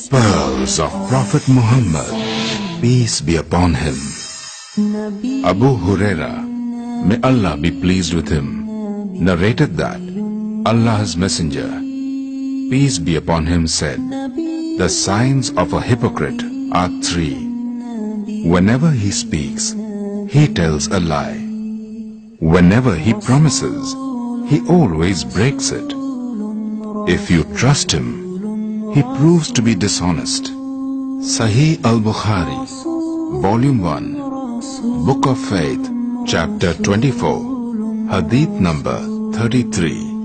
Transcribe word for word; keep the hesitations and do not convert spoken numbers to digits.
Pearls of Prophet Muhammad, peace be upon him. Abu Huraira, may Allah be pleased with him, narrated that Allah's Messenger, peace be upon him, said, the signs of a hypocrite are three. Whenever he speaks, he tells a lie. Whenever he promises, he always breaks it. If you trust him, he proves to be dishonest. Sahih al-Bukhari, Volume one, Book of Faith, Chapter twenty-four, Hadith number thirty-three.